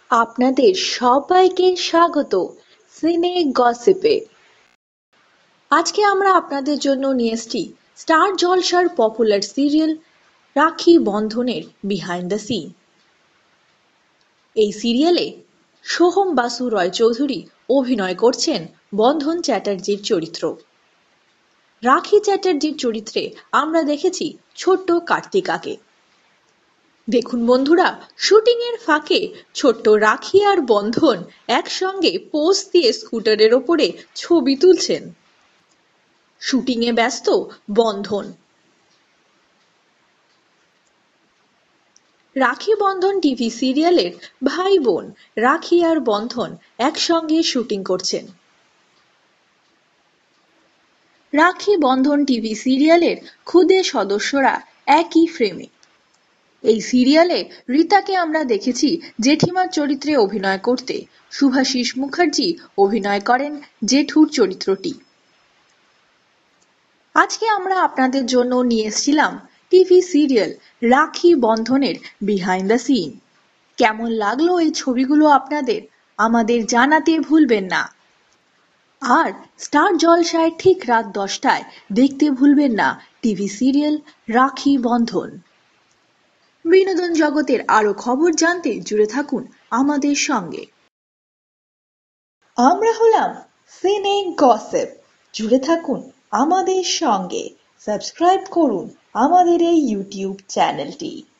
আপনাদের সবাইকে স্বাগত সিনে গসিপে। আজকে আমরা আপনাদের জন্য নিয়ে এসেছি স্টার জলসার পপুলার সিরিয়াল রাখি বন্ধনের বিহাইন্ড দ্য সিন। এই সিরিয়ালে সোহম বাসু রয় চৌধুরী অভিনয় করছেন বন্ধন চ্যাটার্জির চরিত্র। রাখি চ্যাটার্জির চরিত্রে আমরা দেখেছি ছোট্ট কার্তিকাকে। দেখুন বন্ধুরা, শুটিং এর ফাঁকে ছোট্ট রাখি আর বন্ধন একসঙ্গে পোজ দিয়ে স্কুটারের ওপরে ছবি তুলছেন। শুটিং এ ব্যস্ত বন্ধন। রাখি বন্ধন টিভি সিরিয়ালের ভাই বোন রাখি আর বন্ধন একসঙ্গে শুটিং করছেন। রাখি বন্ধন টিভি সিরিয়ালের খুদে সদস্যরা একই ফ্রেমে। এই সিরিয়ালে রীতাকে আমরা দেখেছি জেঠিমার চরিত্রে অভিনয় করতে। শুভাশিস মুখার্জি অভিনয় করেন জেঠুর চরিত্রটি। আজকে আমরা আপনাদের জন্য নিয়ে এসেছিলাম টিভি সিরিয়াল রাখি বন্ধনের বিহাইন্ড দ্য সিন। কেমন লাগলো এই ছবিগুলো আপনাদের আমাদের জানাতে ভুলবেন না। আর স্টার জলসায় ঠিক রাত 10টায় দেখতে ভুলবেন না টিভি সিরিয়াল রাখি বন্ধন। বিনোদন জগতের আরো খবর জানতে জুড়ে থাকুন আমাদের সঙ্গে। আমরা হলাম সিনে গসিপ। জুড়ে থাকুন আমাদের সঙ্গে। সাবস্ক্রাইব করুন আমাদের এই ইউটিউব চ্যানেলটি।